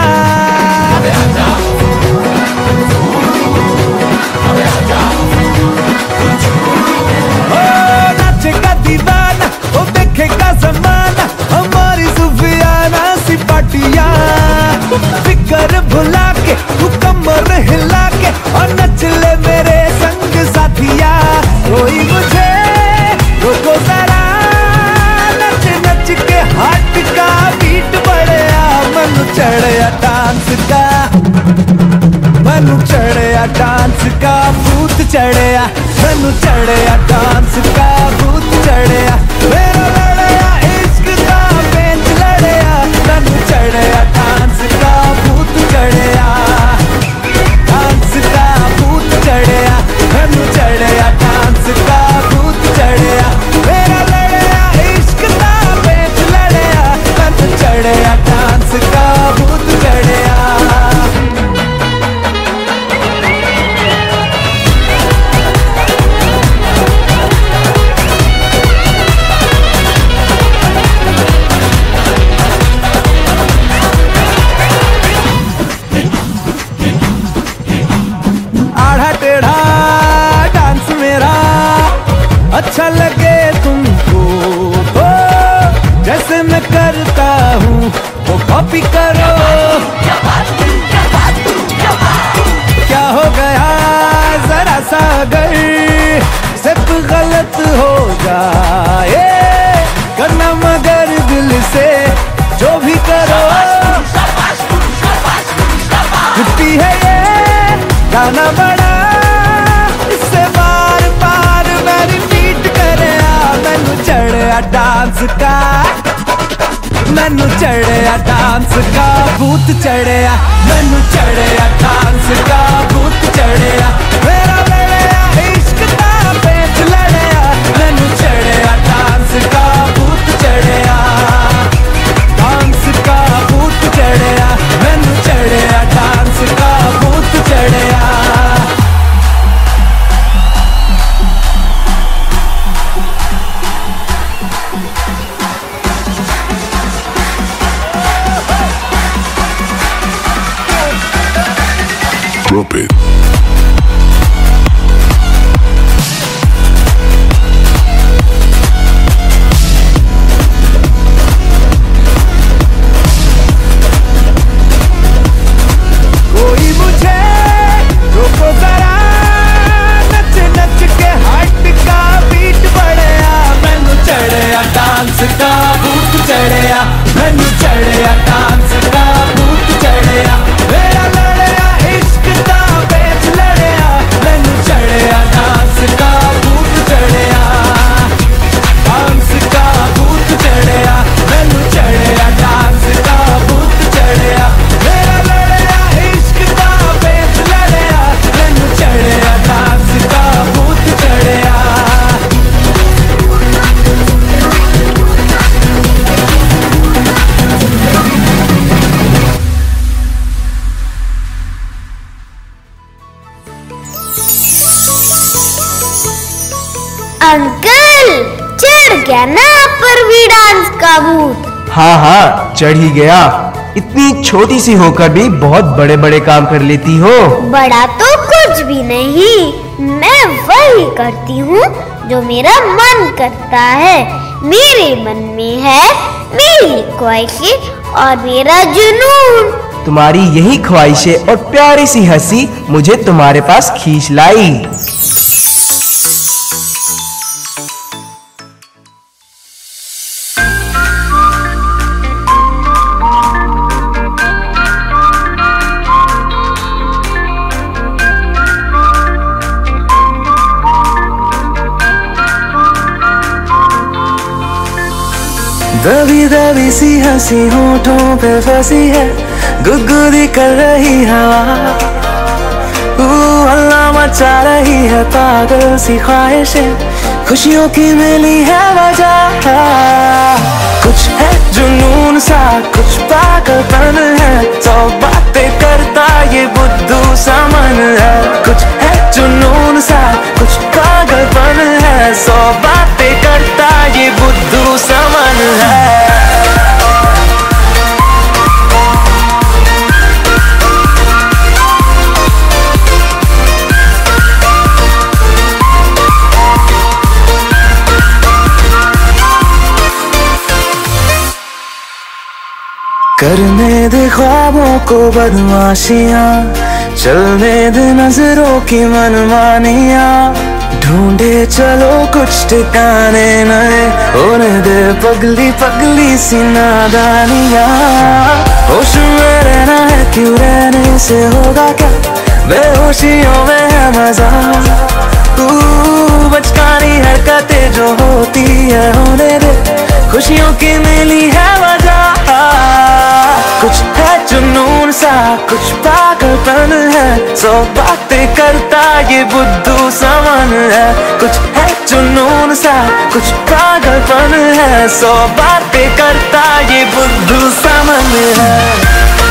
नाचेगा दीवाना हो देखेगा जमाना, हो मोरी सुफियाना सी पाटिया। फिकर भुला के तू कमर हिला के और नच ले मेरे संग साथिया। कोई मुझे रोको जरा, नच नच के हाथ का बीट बढ़िया। मनु चढ़या डांस का, मनु चढ़या डांस का भूत चढ़या। मनु चढ़या डांस का भूत चढ़या। मेरा लड़या इश्क का बेंच लड़या। मनु चढ़या डांस का भूत चढ़या, डांस का भूत चढ़या। मनु चढ़या डांस का भूत चढ़या। मेरा लड़या इश्क का बेंच लड़या। मनु चढ़या डांस का भूत चढ़या। आधा टेढ़ा डांस मेरा अच्छा लगे तुमको, ओ, जैसे मैं करता हूँ वो कॉपी करो। क्या हो गया जरा सा अगर सिर्फ गलत हो जाए, करना मगर दिल से जो भी करो। छुट्टी है ये गाना बड़ा, इससे बार बार मैं रिपीट करे। मैनू चढ़या डांस का, मैनू चढ़या डांस का भूत चढ़या। मैनू चढ़या डांस का भूत चढ़या। मेरा लड़या इश्क का पेच लड़या। मैनू चढ़या डांस का भूत चढ़या, डांस का भूत चढ़या। मैनू चढ़या डांस का भूत चढ़या। अंकल, चढ़ गया ना पर भी डांस का भूत? हाँ हाँ, चढ़ ही गया। इतनी छोटी सी होकर भी बहुत बड़े बड़े काम कर लेती हो। बड़ा तो कुछ भी नहीं, मैं वही करती हूँ जो मेरा मन करता है। मेरे मन में है मेरी ख्वाहिशें और मेरा जुनून। तुम्हारी यही ख्वाहिशें और प्यारी सी हंसी मुझे तुम्हारे पास खींच लाई। दबी दबी सी हंसी होठों पे फंसी है, गुदगुदी कर रही हवा, अल्लाह मचा रही है पागल सी ख्वाहिशें, खुशियों की मिली है वजह। कुछ है जुनून सा, कुछ पागलपन है, सौ बातें करता ये बुद्धू सा मन है। कुछ है जुनून सा, कुछ पागलपन है, सौ बातें करता ये बुद्धू सा मन है। करने दे ख्वाबों को बदमाशियाँ, चलने दे नजरों की मनमानियाँ, ढूंढे चलो कुछ ठिकाने नए, होने दे पगली पगली सी नादानियाँ। होश में रहना है क्यों, रहने से होगा क्या, बेहोशियों में है मजा। बचकानी हरकतें जो होती है होने दे, खुशियों की मिली है वजह। कुछ है जुनून सा, कुछ पागलपन है, सौ बातें करता ये बुद्धू सा मन है। कुछ है जुनून सा, कुछ पागलपन है, सौ बातें करता ये बुद्धू सा मन है।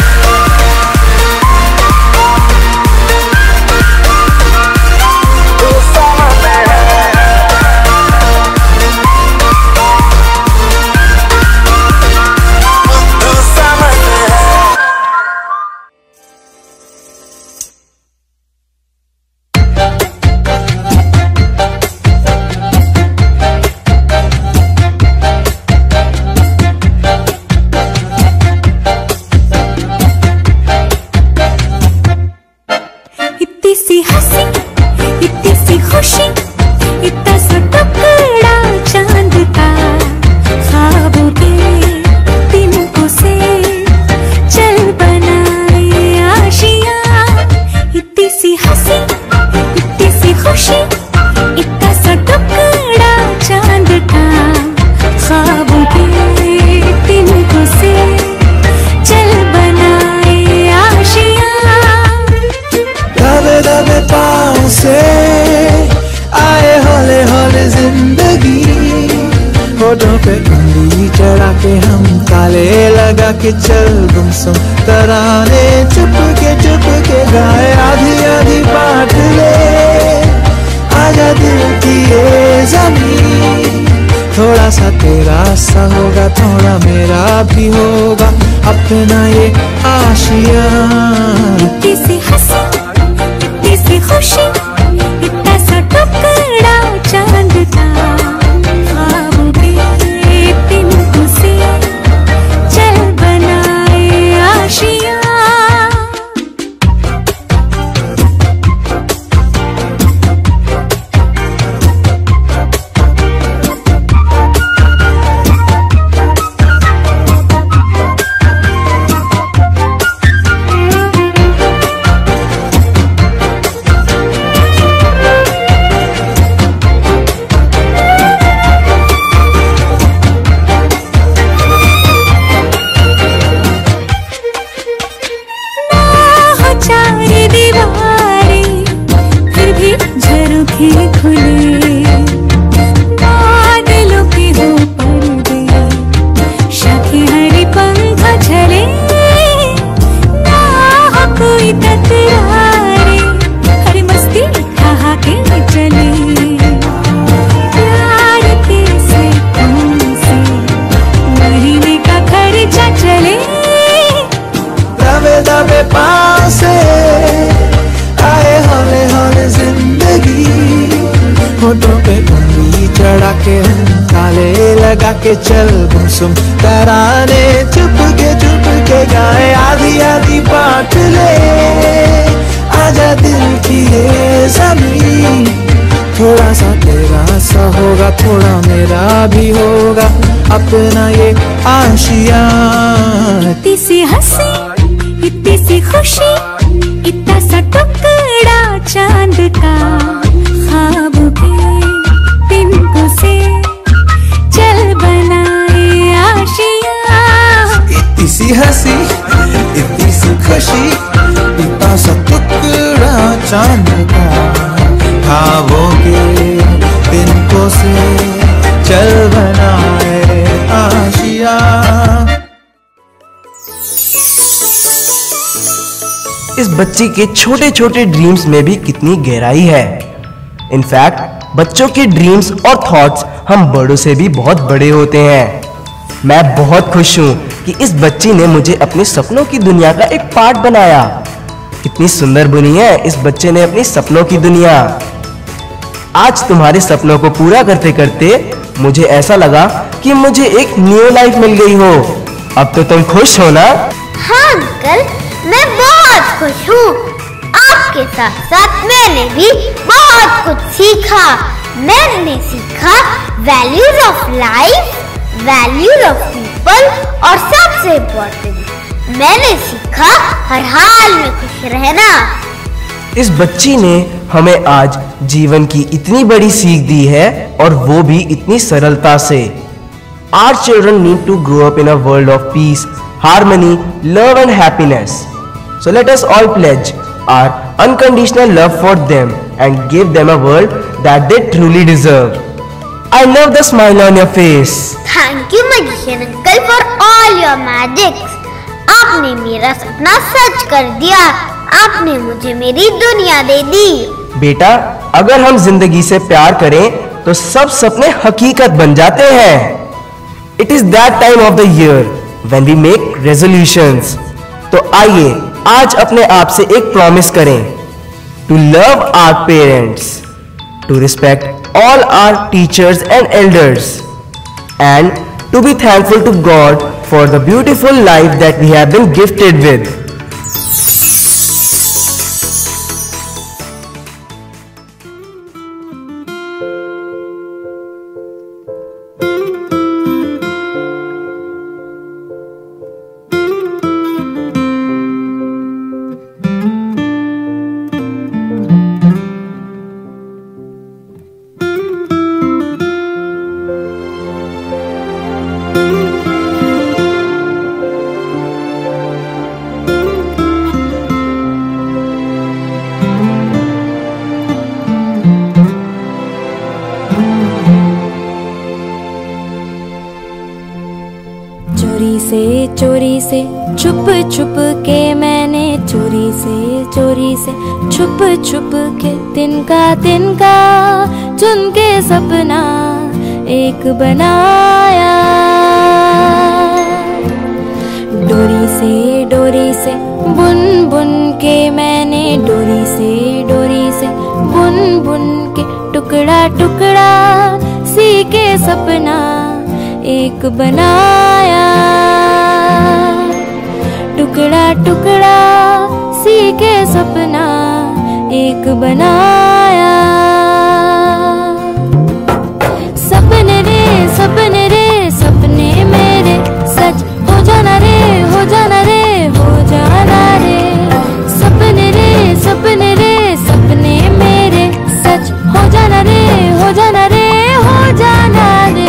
के चल गुमसुम तराने, चुप के चुप के गाए, आधी आधी बात ले, आजा दिल की ये ज़मीन। थोड़ा सा तेरा सा होगा, थोड़ा मेरा भी होगा, अपना ये आशिया। इतनी सी हंसी, इतनी सी खुशी, इतना सा टुकड़ा चांद का, ख्वाबों के तिनकों से चल बनाए आशिया। के चल गुमसुम तराने चुप के चुप के गाए आधी आधी बात ले आजा दिल की ये ज़मीं थोड़ा सा तेरा सा होगा थोड़ा मेरा भी होगा अपना ये आशिया इतनी सी हंसी इतनी सी खुशी इतना सा टुकड़ा चांद का ख्वाब के तिनको से चल बनाए आशिया इतनी सी हंसी इतनी सी खुशी इतना सा टुकड़ा चांद का ख्वाबों के तिनको से चल बनाए आशिया। इस बच्ची के छोटे छोटे ड्रीम्स में भी कितनी गहराई है। इनफैक्ट बच्चों के ड्रीम्स और थॉट्स हम बड़ों से भी बहुत बड़े होते हैं। मैं बहुत खुश हूँ कि इस बच्ची ने मुझे अपने सपनों की दुनिया का एक पार्ट बनाया। कितनी सुंदर बुनी है इस बच्चे ने अपनी सपनों की दुनिया। आज तुम्हारे सपनों को पूरा करते करते मुझे ऐसा लगा कि मुझे एक न्यू लाइफ मिल गई हो। अब तो तुम खुश हो ना? हाँ अंकल, मैं बहुत खुश हूँ। आपके साथ साथ मैंने भी बहुत कुछ सीखा। मैंने सीखा values of life, values of people और सबसे इम्पोर्टेंट मैंने सीखा हर हाल में खुश रहना। इस बच्ची ने हमें आज जीवन की इतनी बड़ी सीख दी है और वो भी इतनी सरलता से। Our children need to grow up in a world of peace, harmony, love and happiness. So let us all pledge our unconditional love for them and give them a world that they truly deserve. I love the smile on your face. Thank you magician uncle for all your magics. आपने मेरा सपना सच कर दिया। आपने मुझे मेरी दुनिया दे दी। बेटा, अगर हम जिंदगी से प्यार करें तो सब सपने हकीकत बन जाते हैं। It is that time of the year when we make resolutions. तो आइए आज अपने आप से एक प्रॉमिस करें। To love our parents, to respect all our teachers and elders, and to be thankful to God for the beautiful life that we have been gifted with. चोरी से छुप छुप के मैंने चोरी से चोरी से छुप छुप के तिनका तिनका चुन के सपना एक बनाया। डोरी से डोरी से बुन बुन के मैंने डोरी से डोरी से बुन बुन के टुकड़ा टुकड़ा सी के सपना एक बनाया। टुकड़ा टुकड़ा सी के सपना एक बनाया। सपने रे सपने रे सपने मेरे सच हो जाना रे हो जाना रे हो जाना रे। सपने रे सपने रे सपने मेरे सच हो जाना रे हो जाना रे हो जाना रे।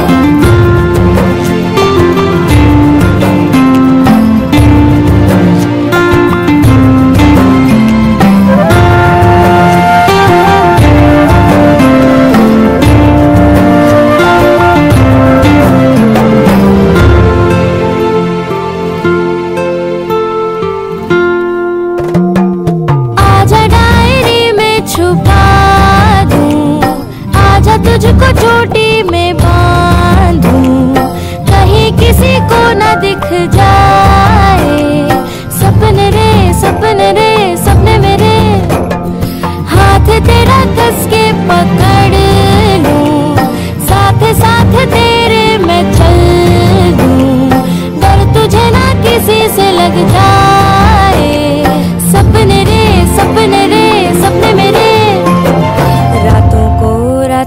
तुझको चोटी में बांधूं कहीं किसी को न दिख जाए। सपने रे सपने रे सपने मेरे हाथ तेरा कस के पकड़ लूं साथ साथ तेरे मैं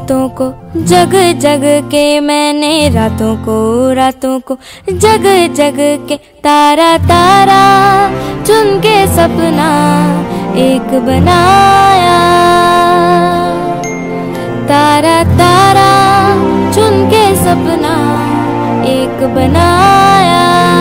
रातों को जग जग के मैंने रातों को रातों को जग जग के तारा तारा चुन के सपना एक बनाया। तारा तारा चुन के सपना एक बनाया।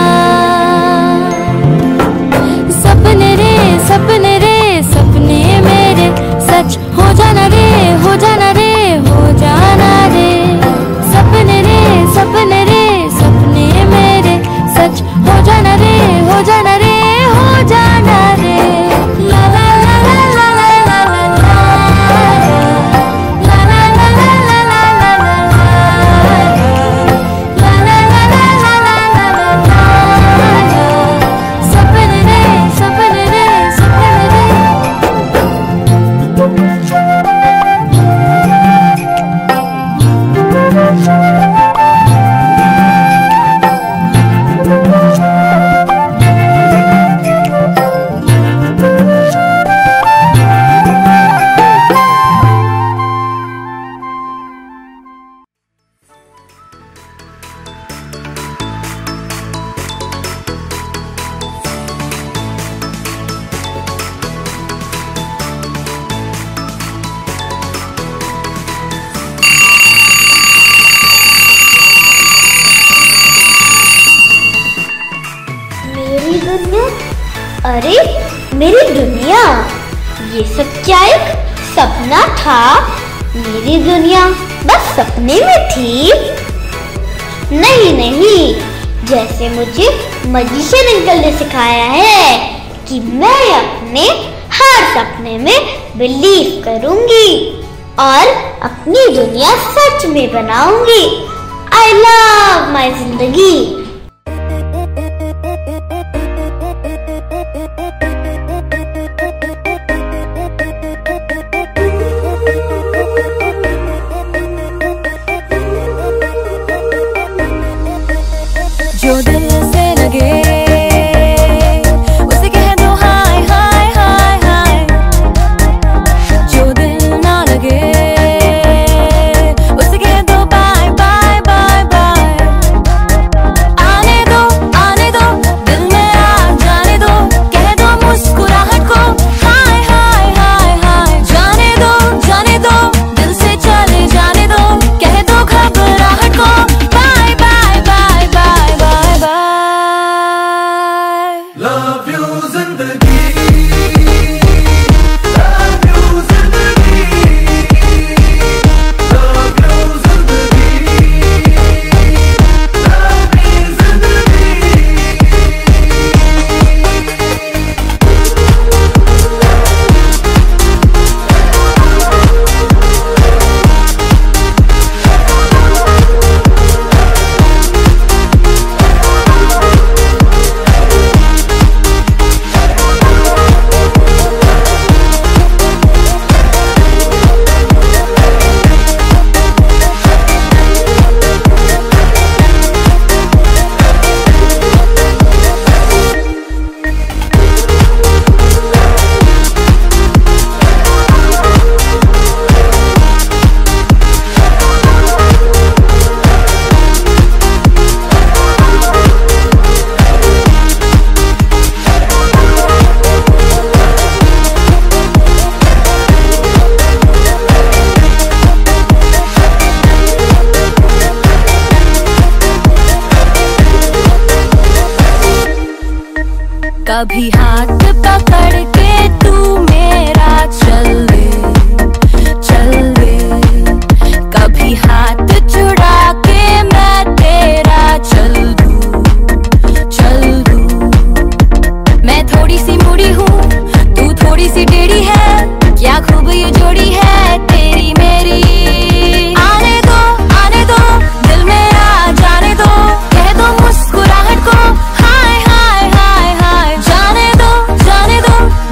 सपने रे सपने रे सपने मेरे सच हो जाना रे हो जाना रे हो जाना रे। सपने रे सपने रे सपने मेरे सच हो जाना रे हो जाना रे हो जाना रे। ला ला ला ला ला ला ला ला ला ला ला ला ला ला ला ला ला ला। सपने रे सपने रे सपने रे। मेरी दुनिया, अरे मेरी दुनिया, ये सब क्या एक सपना था? मेरी दुनिया बस सपने में थी? नहीं नहीं, जैसे मुझे मजिशियन अंकल ने सिखाया है कि मैं अपने हर सपने में बिलीव करूंगी और अपनी दुनिया सच में बनाऊंगी। आई लव माई जिंदगी। जो दिल से लगे उसे कह दो हाय हाय हाय हाय। जो दिल ना लगे उसे कह दो बाय बाय बाय बाय। आने दो आने दो दिल में आ जाने दो, कह दो मुस्कुराहट को हाय हाय हाय हाय। जाने दो जाने दो दिल से चले जाने दो, कह दो घबराहट को bye bye bye bye bye bye. Love you जिंदगी, love you जिंदगी, love you जिंदगी, love me जिंदगी। कभी हाथ पकड़ के तू मेरा चल दे चल दे, कभी हाथ छुड़ा के मैं तेरा चल दूं चल दूं। मैं थोड़ी सी मुड़ी हूँ तू थोड़ी सी टेढ़ी है, क्या खूब ये जोड़ी है तेरी मेरी। आने दो आने दो दिल में आ जाने दो, कह दो मुस्कुराहट को हाय हाय हाय हाय। जाने दो जाने दो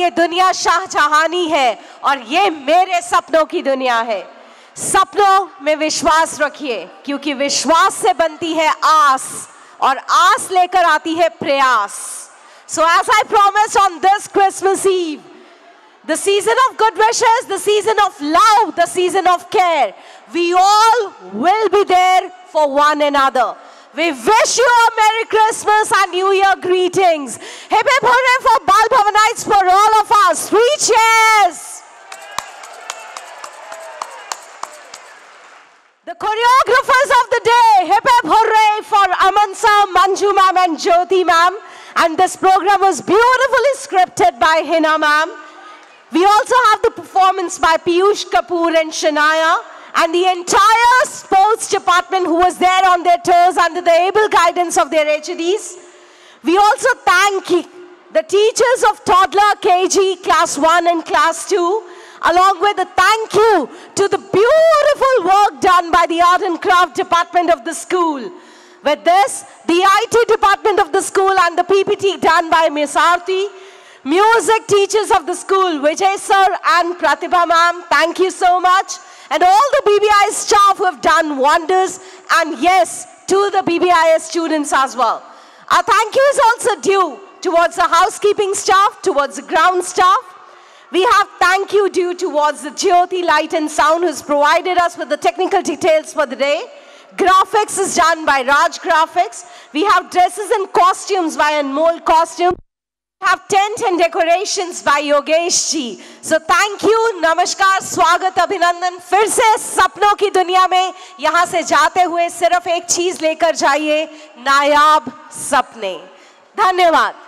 ये दुनिया शाहजहानी है और ये मेरे सपनों की दुनिया है। सपनों में विश्वास रखिए, क्योंकि विश्वास से बनती है आस और आस लेकर आती है प्रयास। So as I promised on this Christmas Eve, the season of good wishes, the season of love, the season of care, we all will be there for one another. We wish you a Merry Christmas and New Year greetings. Hip hip hooray for Bal Bhavanites for all of us. Three cheers. The choreographers of the day, hip hip hooray for Aman sir, Manju ma'am and Jyoti ma'am. And this program was beautifully scripted by Hina ma'am. We also have the performance by Piyush Kapoor and Shania, and the entire sports department who was there on their toes under the able guidance of their H O Ds. We also thank the teachers of toddler, K G, class one and class two, along with a thank you to the beautiful work done by the art and craft department of the school. With this, the I T department of the school and the P P T done by Miss Aarti, music teachers of the school, Vijay sir and Pratibha ma'am, thank you so much. And all the B B I S staff who have done wonders, and yes, to the B B I S students as well. Our thank you is also due towards the housekeeping staff, towards the ground staff. We have thank you due towards the Jyoti Light and Sound who's provided us with the technical details for the day. Graphics is done by Raj Graphics. We have dresses and costumes by Anmol Costume. We have tent and decorations by Yogesh ji. So thank you, namaskar, स्वागत, अभिनंदन। फिर से सपनों की दुनिया में यहाँ से जाते हुए सिर्फ एक चीज लेकर जाइए, नायाब सपने। धन्यवाद।